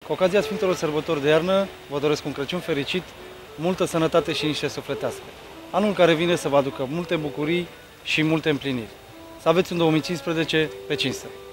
Cu ocazia Sfintelor Sărbători de iarnă, vă doresc un Crăciun fericit, multă sănătate și liniște sufletească. Anul care vine să vă aducă multe bucurii și multe împliniri. Să aveți un 2015 pe cinste!